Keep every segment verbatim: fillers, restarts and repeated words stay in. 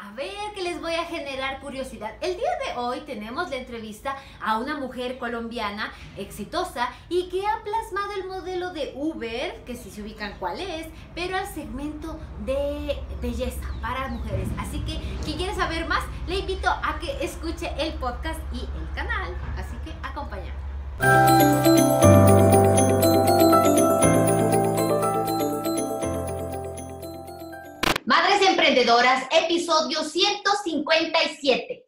A ver, que les voy a generar curiosidad. El día de hoy tenemos la entrevista a una mujer colombiana exitosa y que ha plasmado el modelo de Uber, que sí se ubican cuál es, pero al segmento de belleza para mujeres. Así que, quien quiere saber más, le invito a que escuche el podcast y el canal. Así que, acompáñame. Madres Emprendedoras, episodio ciento cincuenta y siete.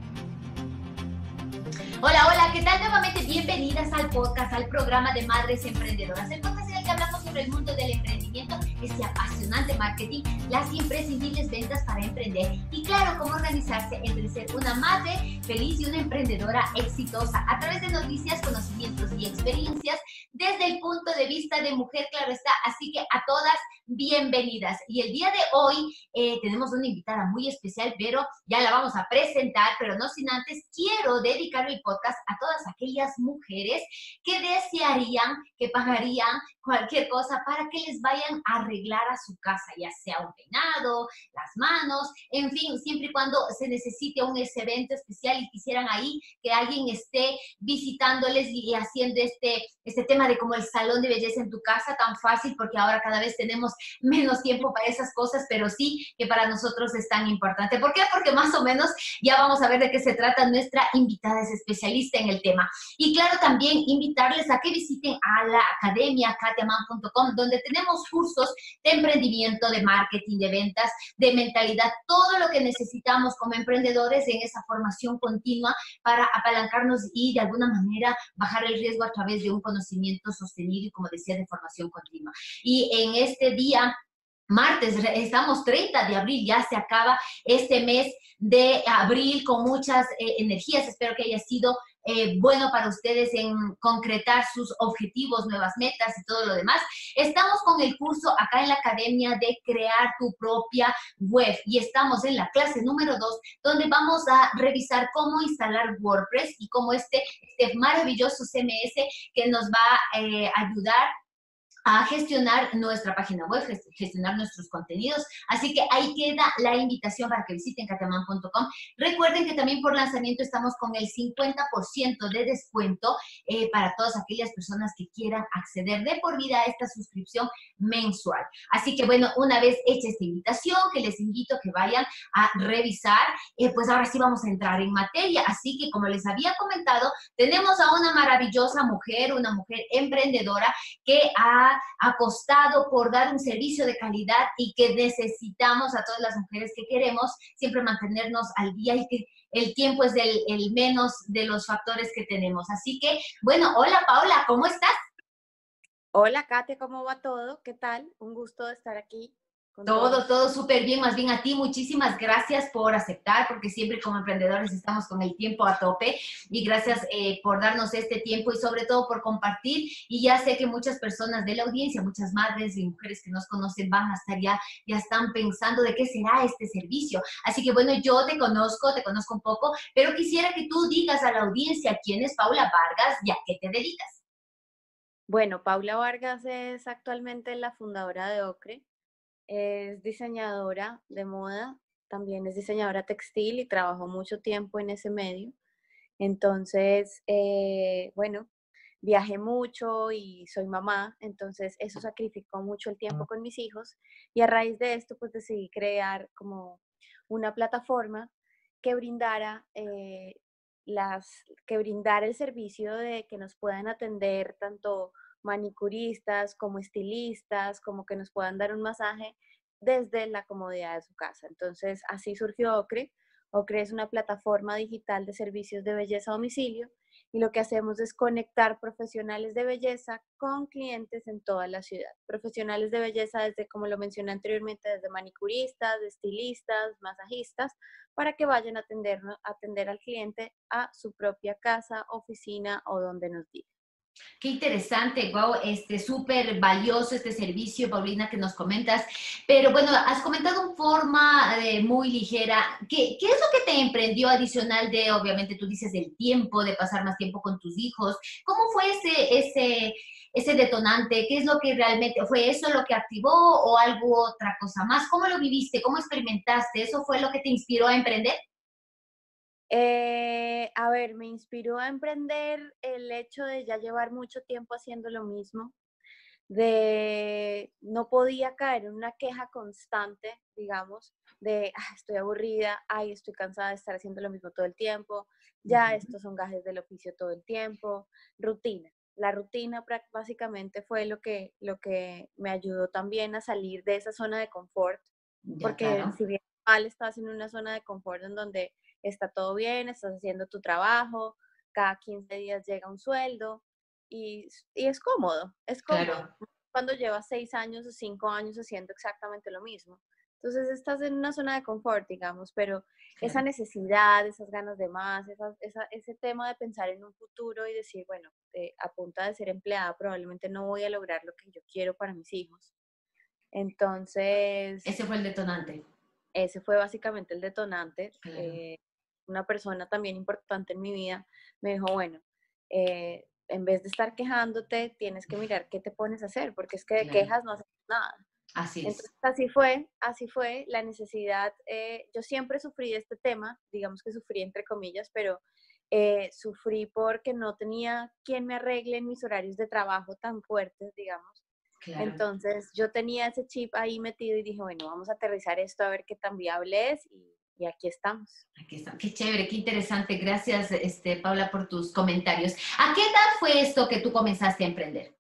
Hola, hola, ¿qué tal? Nuevamente bienvenidas al podcast, al programa de Madres Emprendedoras, el podcast en el que hablamos sobre el mundo del emprendimiento, este apasionante marketing, las imprescindibles ventas para emprender y claro, cómo organizarse entre ser una madre feliz y una emprendedora exitosa a través de noticias, conocimientos y experiencias desde el punto de vista de mujer, claro está. Así que a todas, bienvenidas. Y el día de hoy eh, tenemos una invitada muy especial, pero ya la vamos a presentar, pero no sin antes quiero dedicar el podcast a todas aquellas mujeres que desearían, que pagarían cualquier cosa para que les vayan a arreglar a su casa, ya sea un peinado, las manos, en fin, siempre y cuando se necesite un ese evento especial y quisieran ahí que alguien esté visitándoles y haciendo este, este tema de como el salón de belleza en tu casa, tan fácil porque ahora cada vez tenemos menos tiempo para esas cosas, pero sí que para nosotros es tan importante. ¿Por qué? Porque más o menos ya vamos a ver de qué se trata. Nuestra invitada es especialista en el tema. Y claro, también invitarles a que visiten a la academia katia mann punto com, donde tenemos cursos de emprendimiento, de marketing, de ventas, de mentalidad, todo lo que necesitamos como emprendedores en esa formación continua para apalancarnos y de alguna manera bajar el riesgo a través de un conocimiento sostenido y, como decía, de formación continua. Y en este día martes, estamos treinta de abril, ya se acaba este mes de abril con muchas eh, energías. Espero que haya sido eh, bueno para ustedes en concretar sus objetivos, nuevas metas y todo lo demás. Estamos con el curso acá en la academia de crear tu propia web y estamos en la clase número dos, donde vamos a revisar cómo instalar WordPress y cómo este, este maravilloso C M S que nos va a eh, ayudar a gestionar nuestra página web, gestionar nuestros contenidos. Así que ahí queda la invitación para que visiten katia mann punto com. Recuerden que también por lanzamiento estamos con el cincuenta por ciento de descuento eh, para todas aquellas personas que quieran acceder de por vida a esta suscripción mensual. Así que bueno, una vez hecha esta invitación, que les invito a que vayan a revisar, eh, pues ahora sí vamos a entrar en materia. Así que como les había comentado, tenemos a una maravillosa mujer, una mujer emprendedora que ha apostado por dar un servicio de calidad y que necesitamos a todas las mujeres que queremos siempre mantenernos al día y que el tiempo es el, el menos de los factores que tenemos. Así que, bueno, hola Paola, ¿cómo estás? Hola Katia, ¿cómo va todo? ¿Qué tal? Un gusto de estar aquí. Con Todo, todos. todo súper bien, más bien a ti, muchísimas gracias por aceptar, porque siempre como emprendedores estamos con el tiempo a tope y gracias eh, por darnos este tiempo y sobre todo por compartir. Y ya sé que muchas personas de la audiencia, muchas madres y mujeres que nos conocen van a estar ya, ya están pensando de qué será este servicio. Así que bueno, yo te conozco, te conozco un poco, pero quisiera que tú digas a la audiencia quién es Paula Vargas y a qué te dedicas. Bueno, Paula Vargas es actualmente la fundadora de Ocre. Es diseñadora de moda, también es diseñadora textil y trabajó mucho tiempo en ese medio. Entonces, eh, bueno, viajé mucho y soy mamá, entonces eso sacrificó mucho el tiempo con mis hijos y a raíz de esto pues decidí crear como una plataforma que brindara eh, las, que brindara el servicio de que nos puedan atender tanto manicuristas como estilistas, como que nos puedan dar un masaje desde la comodidad de su casa. Entonces, así surgió Ocre. Ocre es una plataforma digital de servicios de belleza a domicilio y lo que hacemos es conectar profesionales de belleza con clientes en toda la ciudad. Profesionales de belleza desde, como lo mencioné anteriormente, desde manicuristas, estilistas, masajistas, para que vayan a atender, a atender al cliente a su propia casa, oficina o donde nos diga. Qué interesante, wow, este, súper valioso este servicio, Paulina, que nos comentas. Pero bueno, has comentado en forma eh, muy ligera. ¿Qué, ¿Qué es lo que te emprendió adicional de, obviamente, tú dices, del tiempo, de pasar más tiempo con tus hijos? ¿Cómo fue ese, ese, ese detonante? ¿Qué es lo que realmente, fue eso lo que activó o algo otra cosa más? ¿Cómo lo viviste? ¿Cómo experimentaste? ¿Eso fue lo que te inspiró a emprender? Eh, a ver, me inspiró a emprender el hecho de ya llevar mucho tiempo haciendo lo mismo, de no podía caer en una queja constante, digamos, de "Ah, estoy aburrida, ay, estoy cansada de estar haciendo lo mismo todo el tiempo, ya Ujú. estos son gajes del oficio todo el tiempo, rutina. La rutina prac- básicamente fue lo que, lo que me ayudó también a salir de esa zona de confort, Ya, porque claro. si bien mal estás en una zona de confort en donde está todo bien, estás haciendo tu trabajo, cada quince días llega un sueldo y, y es cómodo, es cómodo Claro, cuando llevas seis años o cinco años haciendo exactamente lo mismo. Entonces estás en una zona de confort, digamos, pero esa claro. necesidad, esas ganas de más, esa, esa- ese tema de pensar en un futuro y decir, bueno, eh, a punta de ser empleada probablemente no voy a lograr lo que yo quiero para mis hijos. Entonces, Ese fue el detonante. ese fue básicamente el detonante. Claro, Eh, una persona también importante en mi vida me dijo, bueno, eh, en vez de estar quejándote, tienes que mirar qué te pones a hacer, porque es que de claro. quejas no haces nada. Así es. Entonces, así fue, así fue la necesidad. Eh, yo siempre sufrí de este tema, digamos que sufrí entre comillas, pero eh, sufrí porque no tenía quien me arregle en mis horarios de trabajo tan fuertes, digamos. Claro. Entonces, yo tenía ese chip ahí metido y dije, bueno, vamos a aterrizar esto a ver qué tan viable es y, y aquí estamos. Aquí está. Qué chévere, qué interesante. Gracias, este, Paula, por tus comentarios. ¿A qué edad fue esto que tú comenzaste a emprender?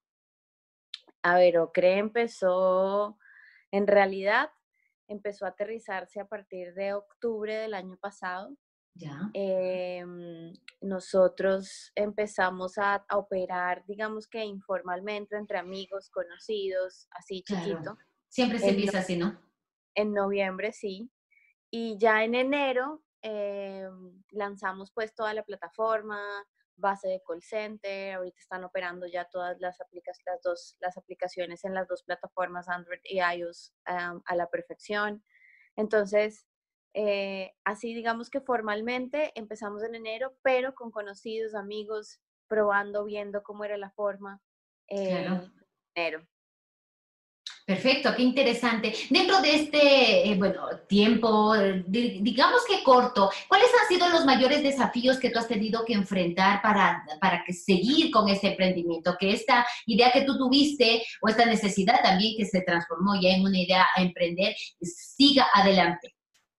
A ver, Ocre empezó, en realidad, empezó a aterrizarse a partir de octubre del año pasado. Ya, Em, nosotros empezamos a, a operar, digamos que informalmente, entre amigos, conocidos, así claro. chiquito. Siempre se En, no- empieza así, ¿no? en noviembre, sí. Y ya en enero em, lanzamos pues toda la plataforma, base de call center. Ahorita están operando ya todas las, aplicas- las, dos, las aplicaciones en las dos plataformas, Android y iOS, am, a la perfección. Entonces, eh, así digamos que formalmente empezamos en enero, pero con conocidos, amigos, probando, viendo cómo era la forma. Claro. Eh, enero. Perfecto, qué interesante. Dentro de este, eh, bueno, tiempo, eh, di- digamos que corto, ¿cuáles han sido los mayores desafíos que tú has tenido que enfrentar para, para que seguir con este emprendimiento? Que esta idea que tú tuviste o esta necesidad también que se transformó ya en una idea a emprender, siga adelante.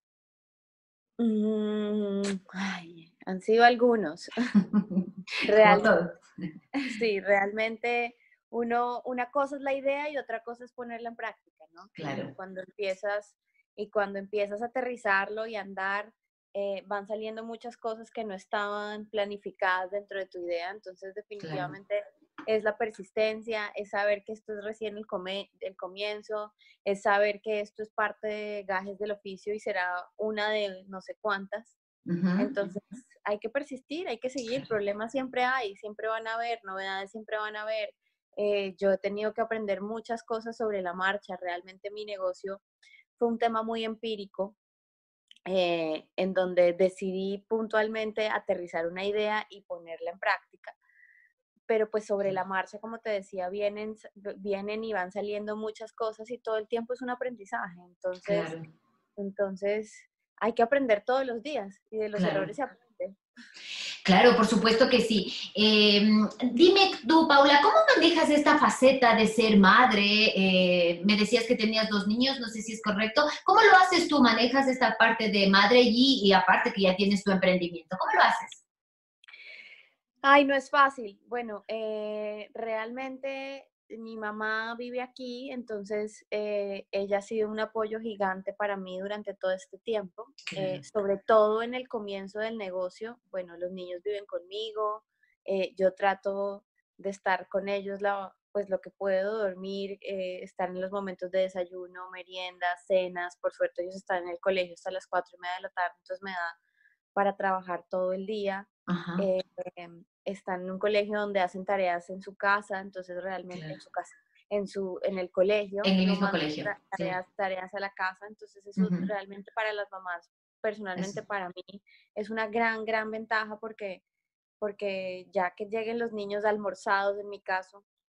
Mm, ay, han sido algunos. Como Real, todo. sí, realmente uno, una cosa es la idea y otra cosa es ponerla en práctica, ¿no? Y Claro, cuando empiezas, y cuando empiezas a aterrizarlo y a andar, eh, van saliendo muchas cosas que no estaban planificadas dentro de tu idea. Entonces, claro. definitivamente es la persistencia, es saber que esto es recién el, come- el comienzo, es saber que esto es parte de gajes del oficio y será una de no sé cuántas. Ujú. Entonces, hay que persistir, hay que seguir, problemas siempre hay, siempre van a haber, novedades siempre van a haber. Eh, yo he tenido que aprender muchas cosas sobre la marcha, realmente mi negocio fue un tema muy empírico, eh, en donde decidí puntualmente aterrizar una idea y ponerla en práctica, pero pues sobre la marcha, como te decía, vienen, vienen y van saliendo muchas cosas y todo el tiempo es un aprendizaje. Entonces, Claro, entonces hay que aprender todos los días y de los claro. errores se aprende. Claro, por supuesto que sí. Eh, dime tú, Paula, ¿cómo manejas esta faceta de ser madre? Eh, me decías que tenías dos niños, no sé si es correcto. ¿Cómo lo haces tú? ¿Manejas esta parte de madre y, y aparte que ya tienes tu emprendimiento? ¿Cómo lo haces? Ay, no es fácil. Bueno, eh, realmente mi mamá vive aquí, entonces eh, ella ha sido un apoyo gigante para mí durante todo este tiempo, eh, Claro. sobre todo en el comienzo del negocio. Bueno, los niños viven conmigo, eh, yo trato de estar con ellos, la, pues lo que puedo, dormir, eh, estar en los momentos de desayuno, meriendas, cenas. Por suerte ellos están en el colegio hasta las cuatro y media de la tarde, entonces me da para trabajar todo el día. Ajá, eh, em, Están en un colegio donde hacen tareas en su casa, entonces realmente en claro. su casa, en su, en el colegio, En el no mismo mandan colegio, ta- sí. tareas, tareas a la casa, entonces eso Ujú. realmente para las mamás, Eso. personalmente para mí, es una gran, gran ventaja porque, porque ya que lleguen los niños almorzados, en mi caso,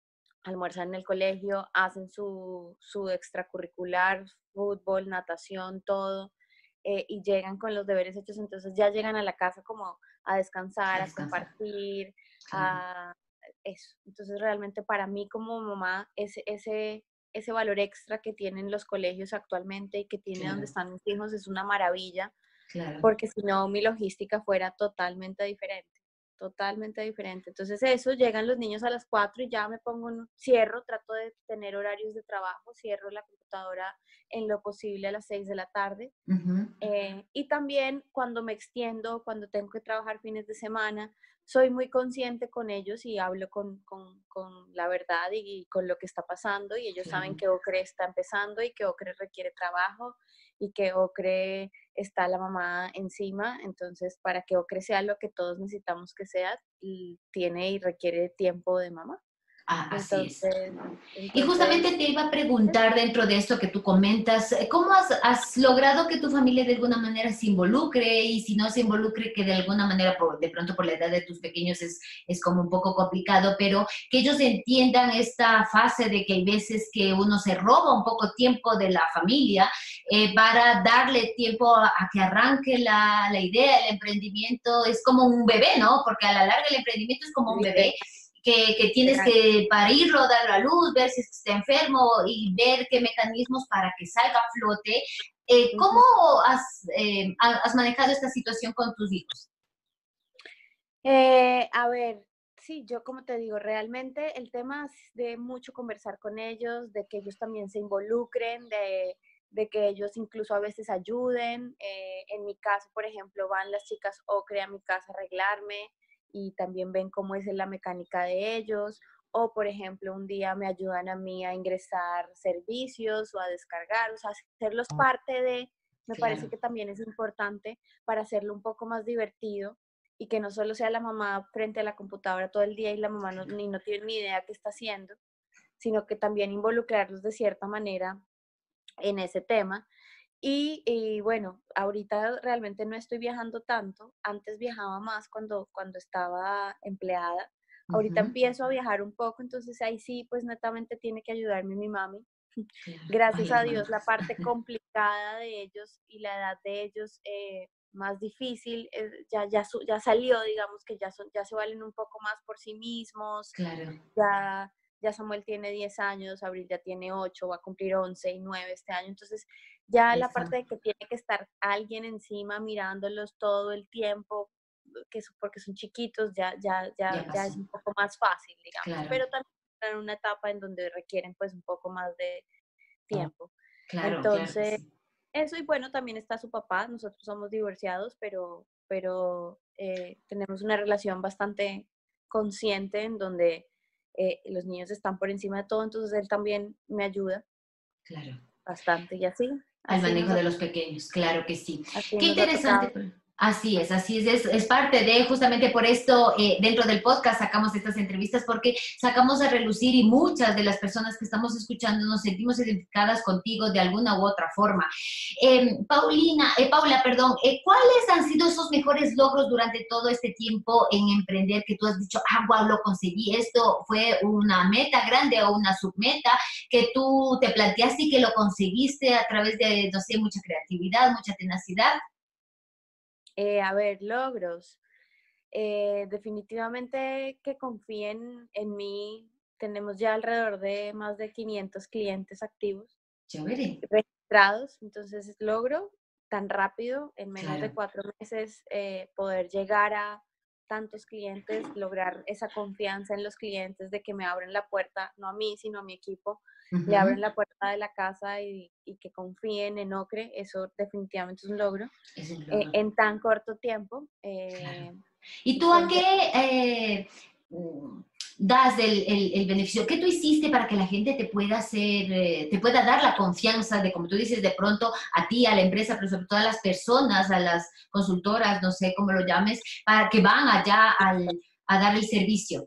almuerzan en el colegio, hacen su, su extracurricular, fútbol, natación, todo, eh, y llegan con los deberes hechos, entonces ya llegan a la casa como a A descansar, a descansar, compartir, claro. a eso. Entonces realmente para mí como mamá, ese, ese, ese valor extra que tienen los colegios actualmente y que tiene donde Claro, están mis hijos es una maravilla, claro. porque si no mi logística fuera totalmente diferente, totalmente diferente. Entonces eso, llegan los niños a las cuatro y ya me pongo, en, cierro, trato de tener horarios de trabajo, cierro la computadora en lo posible a las seis de la tarde. Ujú. Eh, y también cuando me extiendo, cuando tengo que trabajar fines de semana, soy muy consciente con ellos y hablo con, con, con la verdad y, y, con lo que está pasando, y ellos saben Claro. que Ocre está empezando y que Ocre requiere trabajo y que Ocre está la mamá encima, entonces para que Ocre sea lo que todos necesitamos que sea, y tiene y requiere tiempo de mamá. Ah, así es. Entonces, Y justamente entonces, te iba a preguntar dentro de esto que tú comentas, eh, ¿cómo has, has logrado que tu familia de alguna manera se involucre? Y si no se involucre, que de alguna manera, por, de pronto por la edad de tus pequeños es, es como un poco complicado, pero que ellos entiendan esta fase de que hay veces que uno se roba un poco tiempo de la familia eh, para darle tiempo a, a que arranque la, la idea, el emprendimiento. Es como un bebé, ¿no? Porque a la larga el emprendimiento es como un bebé literal, que, que tienes que parirlo, darlo a luz, ver si está enfermo y ver qué mecanismos para que salga a flote. Eh, ¿Cómo has, eh, has manejado esta situación con tus hijos? Eh, a ver, sí, yo como te digo, realmente el tema es de mucho conversar con ellos, de que ellos también se involucren, de, de que ellos incluso a veces ayuden. Eh, en mi caso, por ejemplo, van las chicas Ocre a mi casa a arreglarme y también ven cómo es la mecánica de ellos. O, por ejemplo, un día me ayudan a mí a ingresar servicios o a descargar, o sea, hacerlos parte de, me parece Claro, que también es importante para hacerlo un poco más divertido y que no solo sea la mamá frente a la computadora todo el día y la mamá no, ni no tiene ni idea qué está haciendo, sino que también involucrarlos de cierta manera en ese tema. Y, y bueno, ahorita realmente no estoy viajando tanto, antes viajaba más cuando, cuando estaba empleada, ahorita ujú, empiezo a viajar un poco, entonces ahí sí, pues netamente tiene que ayudarme mi mami. claro. Ay, Gracias a las Dios, la mamás. parte complicada de ellos y la edad de ellos eh, más difícil eh, ya, ya, su- ya salió, digamos que ya, son, ya se valen un poco más por sí mismos, Claro, ya, ya Samuel tiene diez años, Abril ya tiene ocho, va a cumplir once y nueve este año, entonces ya la eso, parte de que tiene que estar alguien encima mirándolos todo el tiempo, que es porque son chiquitos, ya, ya, ya, ya ya es pasó. un poco más fácil, digamos, Claro, pero también están en una etapa en donde requieren pues un poco más de tiempo. claro, claro que Entonces, sí. eso y bueno, también está su papá, nosotros somos divorciados, pero, pero eh, tenemos una relación bastante consciente en donde eh, los niños están por encima de todo, entonces él también me ayuda Claro. bastante y así, Al así nos manejo ha, de los pequeños, claro que sí. así Qué nos ha interesante. tocado. Así es, así es, es, es parte de, justamente por esto, eh, dentro del podcast sacamos estas entrevistas porque sacamos a relucir y muchas de las personas que estamos escuchando nos sentimos identificadas contigo de alguna u otra forma. Eh, Paulina, eh, Paula, perdón, eh, ¿cuáles han sido esos mejores logros durante todo este tiempo en emprender que tú has dicho, ah, wow, lo conseguí, esto fue una meta grande o una submeta que tú te planteaste y que lo conseguiste a través de, no sé, mucha creatividad, mucha tenacidad? Eh, a ver, logros. Eh, definitivamente que confíen en mí. Tenemos ya alrededor de más de quinientos clientes activos Chévere, registrados, entonces logro tan rápido, en menos de claro. cuatro meses, eh, poder llegar a tantos clientes, lograr esa confianza en los clientes de que me abren la puerta, no a mí, sino a mi equipo, le abren Ujú, la puerta de la casa y, y que confíen en Ocre, eso definitivamente es un logro es un eh, logro, en tan corto tiempo. claro. Eh, ¿Y tú a entonces, qué eh, mm, das el, el, el, beneficio? ¿Qué tú hiciste para que la gente te pueda hacer, eh, te pueda dar la confianza de, como tú dices, de pronto a ti, a la empresa, pero sobre todo a las personas, a las consultoras, no sé cómo lo llames, para que van allá al, a dar el servicio?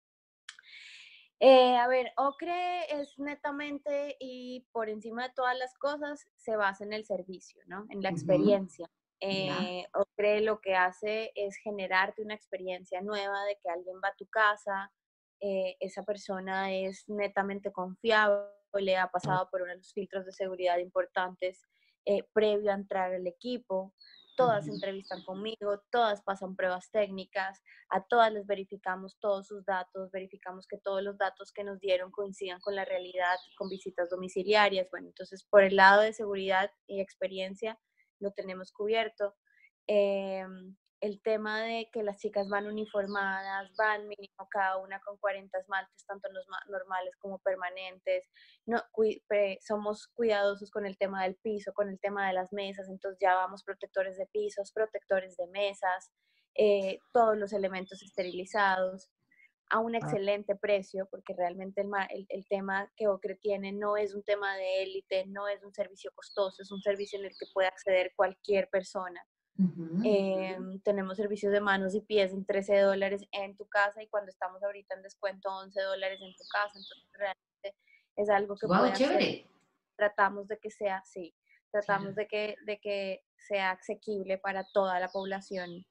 Eh, a ver, Ocre es netamente y por encima de todas las cosas se basa en el servicio, ¿no? En la Ujú, experiencia. ya, Eh, Ocre lo que hace es generarte una experiencia nueva de que alguien va a tu casa, eh, esa persona es netamente confiable, ha pasado por unos filtros de seguridad importantes eh, previo a entrar al equipo. Todas se Ujú. entrevistan conmigo, todas pasan pruebas técnicas, a todas les verificamos todos sus datos, verificamos que todos los datos que nos dieron coincidan con la realidad, con visitas domiciliarias. Bueno, entonces por el lado de seguridad y experiencia lo tenemos cubierto. Eh, el tema de que las chicas van uniformadas, van mínimo cada una con cuarenta esmaltes, tanto los normales como permanentes. No, cu somos cuidadosos con el tema del piso, con el tema de las mesas, entonces ya vamos protectores de pisos, protectores de mesas, eh, todos los elementos esterilizados a un excelente precio, porque realmente el, el, el tema que Ocre tiene no es un tema de élite, no es un servicio costoso, es un servicio en el que puede acceder cualquier persona. Ujú. Eh, tenemos servicios de manos y pies en trece dólares en tu casa y cuando estamos ahorita en descuento once dólares en tu casa, entonces realmente es algo que Wow, puede acceder. chévere. Tratamos de que sea así, tratamos Claro. de que, de que sea asequible para toda la población,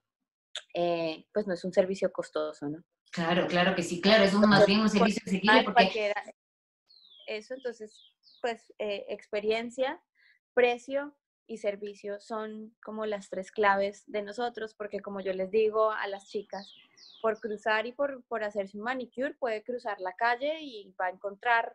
eh, pues no es un servicio costoso, ¿no? Claro, claro que sí, claro, es un, más Entonces, bien un por servicio encima asequible de porque cualquiera, eso, entonces, pues eh, experiencia, precio y servicio son como las tres claves de nosotros, porque como yo les digo a las chicas, por cruzar y por, por hacerse un manicure puede cruzar la calle y va a encontrar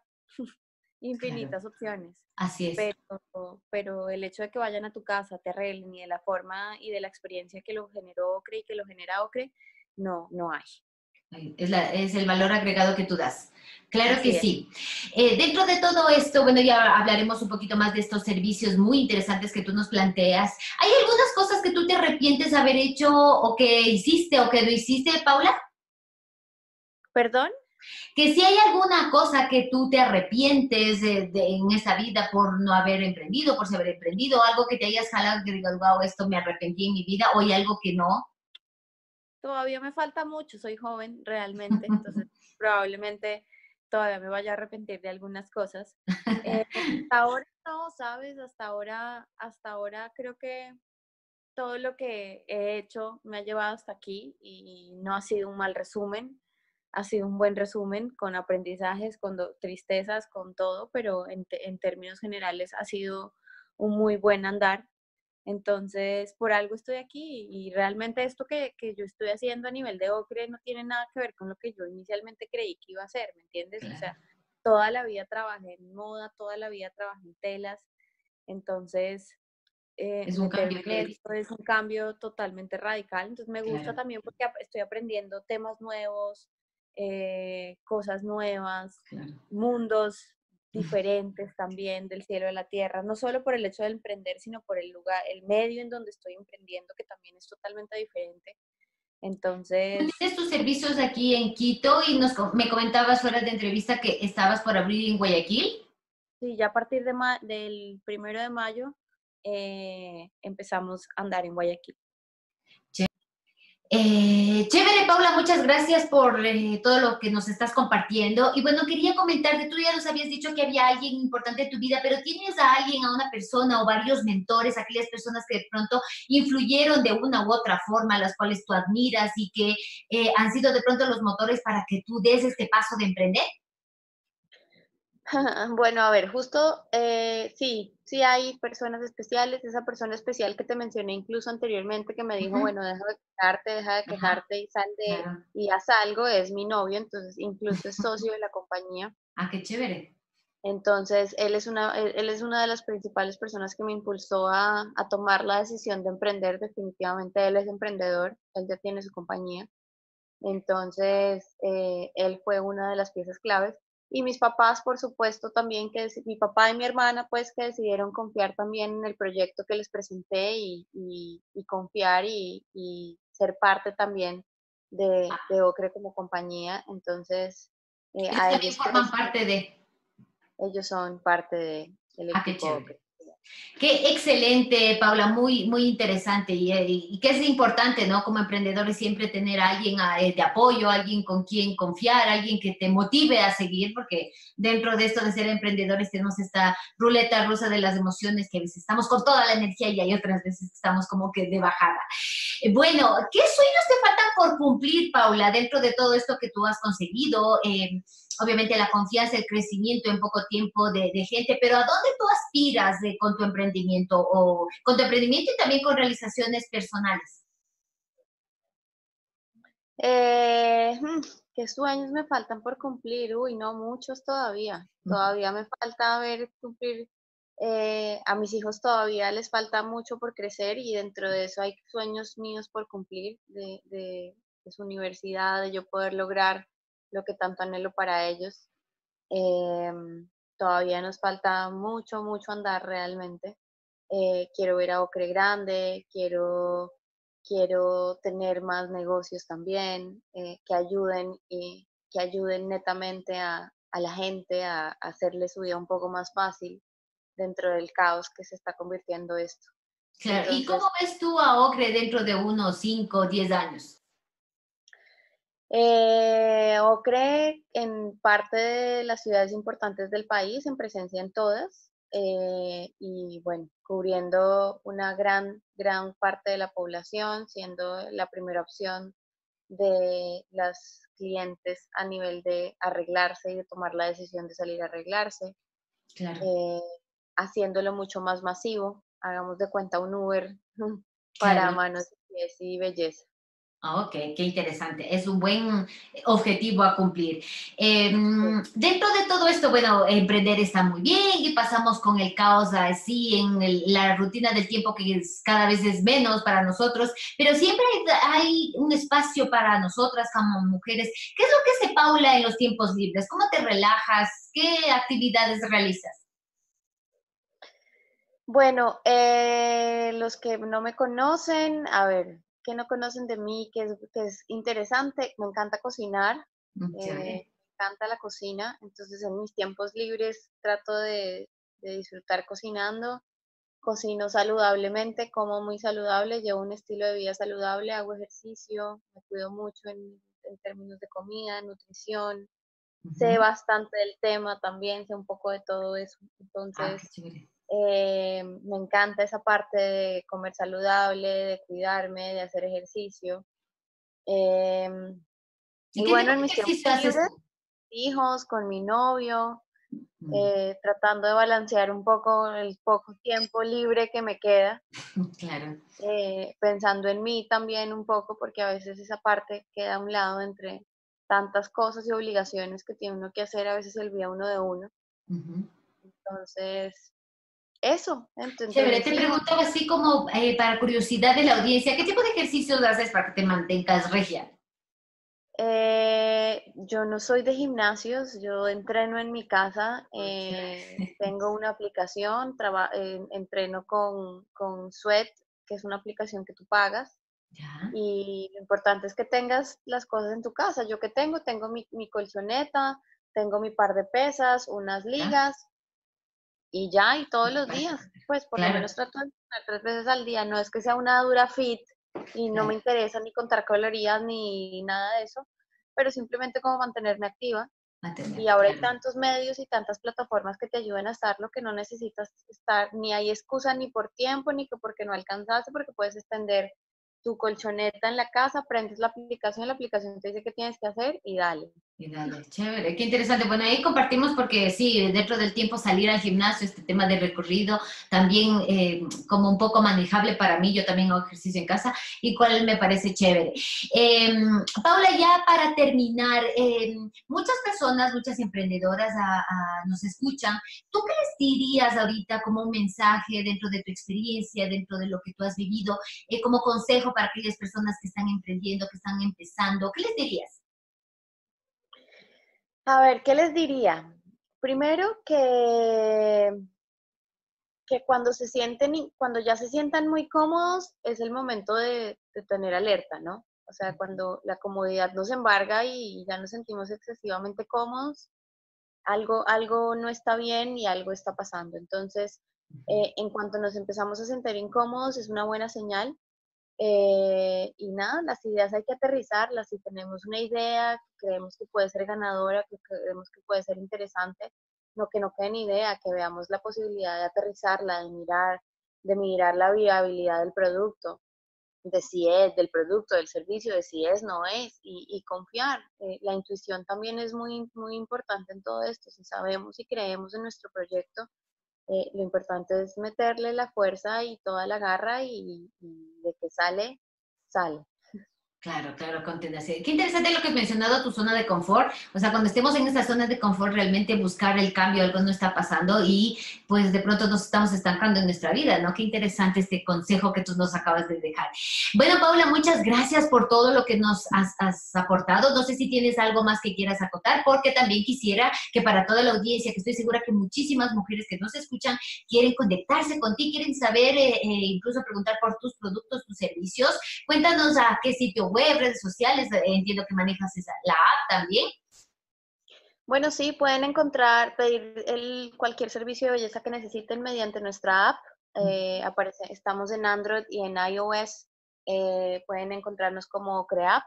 claro, infinitas opciones, así es. pero, pero el hecho de que vayan a tu casa, te arreglen y de la forma y de la experiencia que lo generó Ocre y que lo genera Ocre, no, no hay. Es, la, es el valor agregado que tú das. Claro que Así es. sí. Eh, dentro de todo esto, bueno, ya hablaremos un poquito más de estos servicios muy interesantes que tú nos planteas. ¿Hay algunas cosas que tú te arrepientes de haber hecho o que hiciste o que no hiciste, Paula? ¿Perdón? Que si hay alguna cosa que tú te arrepientes de, de, en esa vida por no haber emprendido, por haber emprendido, algo que te hayas jalado que digas, wow, esto me arrepentí en mi vida, o hay algo que no. Todavía me falta mucho, soy joven realmente, entonces probablemente todavía me vaya a arrepentir de algunas cosas. Eh, hasta ahora no, ¿sabes? Hasta ahora, hasta ahora creo que todo lo que he hecho me ha llevado hasta aquí y no ha sido un mal resumen, ha sido un buen resumen con aprendizajes, con tristezas, con todo, pero en, en términos generales ha sido un muy buen andar. Entonces, por algo estoy aquí y realmente esto que, que yo estoy haciendo a nivel de Ocre no tiene nada que ver con lo que yo inicialmente creí que iba a hacer, ¿me entiendes? O Claro. sea, toda la vida trabajé en moda, toda la vida trabajé en telas, entonces eh, Es un cambio meterme en de esto es un cambio totalmente radical, entonces me gusta claro, también porque estoy aprendiendo temas nuevos, eh, cosas nuevas, claro. mundos diferentes también del cielo a la tierra, no solo por el hecho de emprender, sino por el lugar, el medio en donde estoy emprendiendo, que también es totalmente diferente. Entonces, Tienes tus servicios aquí en Quito y nos, me comentabas fuera de entrevista que estabas por abrir en Guayaquil. sí, ya a partir de ma del primero de mayo eh, empezamos a andar en Guayaquil. Eh, chévere, Paula, muchas gracias por eh, todo lo que nos estás compartiendo. Y bueno, quería comentarte, tú ya nos habías dicho que había alguien importante en tu vida, pero ¿tienes a alguien, a una persona o varios mentores, aquellas personas que de pronto influyeron de una u otra forma, las cuales tú admiras y que eh, han sido de pronto los motores para que tú des este paso de emprender? Bueno, a ver, justo eh, sí, sí hay personas especiales. Esa persona especial que te mencioné incluso anteriormente que me dijo, Ujú. bueno, deja de quejarte, deja de Ajá, quejarte y sal de, claro. y haz algo, es mi novio, entonces incluso es socio de la compañía. Ah, qué chévere. Entonces, él es una, él, él es una de las principales personas que me impulsó a, a tomar la decisión de emprender. Definitivamente él es emprendedor, él ya tiene su compañía. Entonces, eh, él fue una de las piezas claves. Y mis papás, por supuesto, también, que mi papá y mi hermana, pues, que decidieron confiar también en el proyecto que les presenté y, y, y confiar y, y, ser parte también de, de Ocre como compañía. Entonces, eh, Ellos a también ellos, forman pues, parte de... ellos son parte de, del Ah, qué equipo chévere. Ocre. Qué excelente, Paula, muy, muy interesante y, eh, y que es importante, ¿no? Como emprendedores siempre tener a alguien a- eh, de apoyo, alguien con quien confiar, alguien que te motive a seguir, porque dentro de esto de ser emprendedores tenemos esta ruleta rusa de las emociones que a veces estamos con toda la energía y hay otras veces que estamos como que de bajada. Eh, Bueno, ¿qué sueños te faltan por cumplir, Paula, dentro de todo esto que tú has conseguido? Eh, obviamente la confianza, el crecimiento en poco tiempo de, de gente, pero ¿a dónde tú aspiras de, con tu emprendimiento o con tu emprendimiento y también con realizaciones personales? Eh, mm, ¿qué sueños me faltan por cumplir? Uy, no, muchos todavía. Todavía me falta ver cumplir. Eh, a mis hijos todavía les falta mucho por crecer y dentro de eso hay sueños míos por cumplir de, de- de su universidad, de yo poder lograr lo que tanto anhelo para ellos. Em, Todavía nos falta mucho, mucho andar realmente. Eh, quiero ver a Ocre grande, quiero, quiero tener más negocios también, eh, que ayuden y que ayuden netamente a, a la gente a, a hacerle su vida un poco más fácil dentro del caos que se está convirtiendo esto. Claro, ¿y cómo Entonces, ves tú a Ocre dentro de unos cinco o diez años? Eh, Ocre en parte de las ciudades importantes del país, en presencia en todas, eh, y bueno, cubriendo una gran, gran parte de la población, siendo la primera opción de las clientes a nivel de arreglarse y de tomar la decisión de salir a arreglarse, Claro, eh, haciéndolo mucho más masivo, hagamos de cuenta un Uber para claro. manos, pies y belleza. Ah, ok, qué interesante. Es un buen objetivo a cumplir. Eh, Sí. dentro de todo esto, bueno, emprender está muy bien y pasamos con el caos así en el- la rutina del tiempo que es, cada vez es menos para nosotros, pero siempre hay, hay un espacio para nosotras como mujeres. ¿Qué es lo que hace Paula en los tiempos libres? ¿Cómo te relajas? ¿Qué actividades realizas? Bueno, eh, los que no me conocen, a ver, que no conocen de mí, que es, que es interesante, me encanta cocinar, Mm, eh, chévere. me encanta la cocina, entonces en mis tiempos libres trato de, de disfrutar cocinando, cocino saludablemente, como muy saludable, llevo un estilo de vida saludable, hago ejercicio, me cuido mucho en, en términos de comida, nutrición, sé Ujú. bastante del tema también, sé un poco de todo eso, Ah, qué entonces chévere. eh, me encanta esa parte de comer saludable, de cuidarme, de hacer ejercicio. Em, ¿Y y qué tipo bueno, de en mis tiempos ejercicio haces libres, tú? hijos, con mi novio, Mm, eh, tratando de balancear un poco el poco tiempo libre que me queda, claro. eh, pensando en mí también un poco, porque a veces esa parte queda a un lado entre tantas cosas y obligaciones que tiene uno que hacer, a veces se olvida uno de uno. Ujú. Entonces, eso, entre, entre Chévere, mis te hijos. preguntaba así como eh, para curiosidad de la audiencia, ¿qué tipo de ejercicios haces para que te mantengas regia? Eh, yo no soy de gimnasios, yo entreno en mi casa, Ah, eh, chévere. tengo una aplicación, traba- eh, entreno con, con Sweat, que es una aplicación que tú pagas, Ya, y lo importante es que tengas las cosas en tu casa. Yo que tengo, tengo mi, mi colchoneta, tengo mi par de pesas, unas ya, ligas, y ya, y todos y los para días, correr. pues por lo Claro, menos trato de entrenar tres veces al día, no es que sea una dura fit y no me claro, interesa ni contar calorías ni nada de eso, pero simplemente como mantenerme activa. Y mantener, ahora hay claro. tantos medios y tantas plataformas que te ayudan a estarlo que no necesitas estar, ni hay excusa ni por tiempo, ni que porque no alcanzaste, porque puedes extender tu colchoneta en la casa, prendes la aplicación, la aplicación te dice qué tienes que hacer y dale. Y dale, chévere, qué interesante. Bueno, ahí compartimos porque sí, dentro del tiempo salir al gimnasio, este tema de recorrido, también eh, como un poco manejable para mí, yo también hago ejercicio en casa, y cuál me parece chévere. Eh, Paula, ya para terminar, eh, muchas personas, muchas emprendedoras a- a- nos escuchan. ¿Tú qué les dirías ahorita como un mensaje dentro de tu experiencia, dentro de lo que tú has vivido, eh, como consejo para aquellas personas que están emprendiendo, que están empezando? ¿Qué les dirías? A ver, ¿qué les diría? Primero que que cuando se sienten, y- cuando ya se sientan muy cómodos, es el momento de, de tener alerta, ¿no? O sea, cuando la comodidad nos embarga y ya nos sentimos excesivamente cómodos, algo, algo no está bien y algo está pasando. Entonces, Eh, en cuanto nos empezamos a sentir incómodos, es una buena señal. Eh, y nada, las ideas hay que aterrizarlas. Si tenemos una idea que creemos que puede ser ganadora, que creemos que puede ser interesante, no que no quede ni idea, que veamos la posibilidad de aterrizarla, de mirar, de mirar la viabilidad del producto, de si es, del producto, del servicio, de si es, no es, y, y confiar. Eh, la intuición también es muy, muy importante en todo esto. Si sabemos y creemos en nuestro proyecto, eh, lo importante es meterle la fuerza y toda la garra y, y de que sale, sale. Claro, claro, con tenacidad. Qué interesante lo que has mencionado, tu zona de confort. O sea, cuando estemos en esa zona de confort, realmente buscar el cambio, algo no está pasando y pues de pronto nos estamos estancando en nuestra vida, ¿no? Qué interesante este consejo que tú nos acabas de dejar. Bueno, Paula, muchas gracias por todo lo que nos has, has aportado. No sé si tienes algo más que quieras acotar, porque también quisiera que para toda la audiencia, que estoy segura que muchísimas mujeres que nos escuchan quieren conectarse contigo, quieren saber, eh, eh, incluso preguntar por tus productos, tus servicios. Cuéntanos a qué sitio web, redes sociales, eh, entiendo que manejas esa, la app también. Bueno, sí, pueden encontrar, pedir el, cualquier servicio de belleza que necesiten mediante nuestra app. Eh, aparece, estamos en Android y en iOS. Eh, pueden encontrarnos como Creap.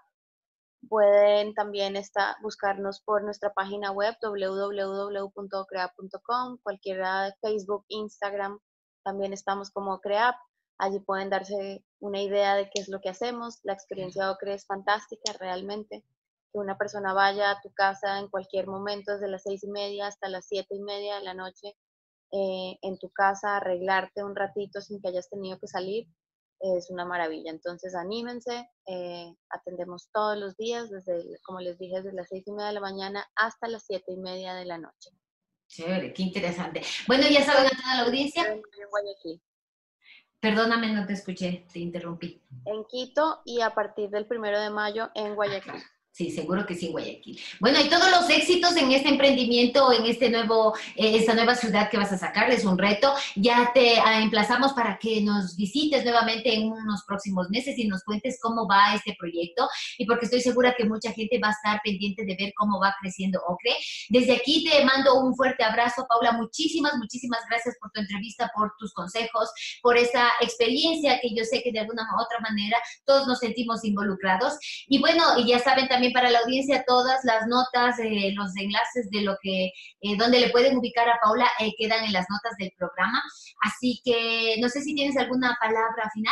Pueden también está, buscarnos por nuestra página web w w w punto creap punto com, cualquiera de Facebook, Instagram, también estamos como Creap. Allí pueden darse una idea de qué es lo que hacemos. La experiencia de Ocre es fantástica, realmente. Que una persona vaya a tu casa en cualquier momento, desde las seis y media hasta las siete y media de la noche, eh, en tu casa, arreglarte un ratito sin que hayas tenido que salir, es una maravilla. Entonces, anímense, eh, atendemos todos los días, desde, como les dije, desde las seis y media de la mañana hasta las siete y media de la noche. Chévere, qué interesante. Bueno, ya saben a toda la audiencia. En Guayaquil. Perdóname, no te escuché, te interrumpí. En Quito y a partir del primero de mayo en Guayaquil. Sí, seguro que sí, Guayaquil. Bueno, y todos los éxitos en este emprendimiento, en este nuevo, eh, esta nueva ciudad que vas a sacar, es un reto. Ya te eh, emplazamos para que nos visites nuevamente en unos próximos meses y nos cuentes cómo va este proyecto, y porque estoy segura que mucha gente va a estar pendiente de ver cómo va creciendo Ocre. Desde aquí te mando un fuerte abrazo, Paula. Muchísimas, muchísimas gracias por tu entrevista, por tus consejos, por esta experiencia que yo sé que de alguna u otra manera todos nos sentimos involucrados. Y bueno, y ya saben también para la audiencia todas las notas, eh, los enlaces de lo que, eh, donde le pueden ubicar a Paula, eh, quedan en las notas del programa. Así que no sé si tienes alguna palabra final.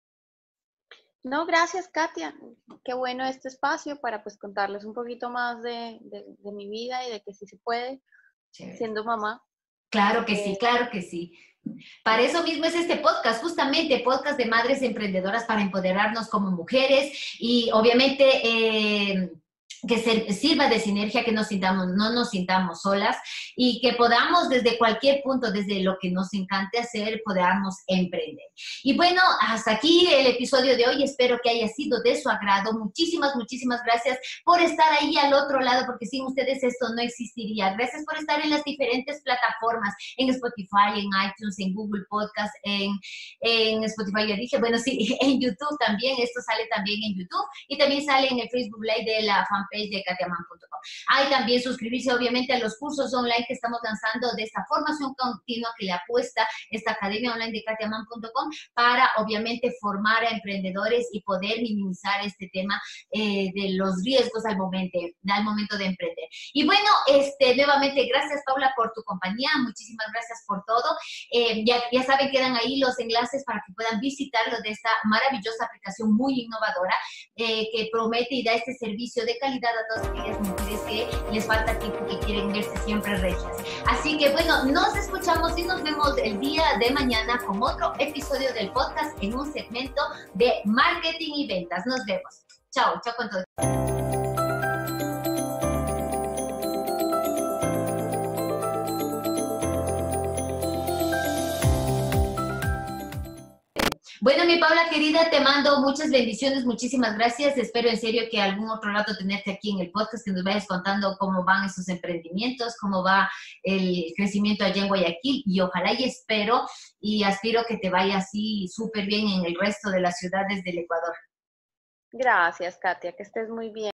No, gracias, Katia. Qué bueno este espacio para pues contarles un poquito más de, de, de mi vida y de que sí se puede, Chévere. Siendo mamá. Claro que eh, sí, claro que sí. Para eso mismo es este podcast, justamente podcast de madres emprendedoras para empoderarnos como mujeres y obviamente eh, que se, sirva de sinergia, que nos sintamos, no nos sintamos solas y que podamos desde cualquier punto, desde lo que nos encante hacer, podamos emprender. Y bueno, hasta aquí el episodio de hoy. Espero que haya sido de su agrado. Muchísimas, muchísimas gracias por estar ahí al otro lado, porque sin ustedes esto no existiría. Gracias por estar en las diferentes plataformas, en Spotify, en iTunes, en Google Podcast, en, en Spotify, ya dije, bueno, sí, en YouTube también. Esto sale también en YouTube y también sale en el Facebook Live de la fanpage de katiaman punto com. Hay también suscribirse obviamente a los cursos online que estamos lanzando de esta formación continua que le apuesta esta academia online de katiaman punto com para obviamente formar a emprendedores y poder minimizar este tema eh, de los riesgos al momento, al momento de emprender. Y bueno, este, nuevamente gracias, Paula, por tu compañía. Muchísimas gracias por todo. Eh, ya, ya saben, quedan ahí los enlaces para que puedan visitarlo de esta maravillosa aplicación muy innovadora eh, que promete y da este servicio de calidad a todas aquellas mujeres que les falta tiempo, que quieren verse siempre regias. Así que bueno, nos escuchamos y nos vemos el día de mañana con otro episodio del podcast en un segmento de marketing y ventas. Nos vemos. Chao, chao con todo. Bueno, mi Paula querida, te mando muchas bendiciones, muchísimas gracias. Espero en serio que algún otro rato tenerte aquí en el podcast, que nos vayas contando cómo van esos emprendimientos, cómo va el crecimiento allá en Guayaquil, y ojalá y espero y aspiro que te vaya así súper bien en el resto de las ciudades del Ecuador. Gracias, Katia, que estés muy bien.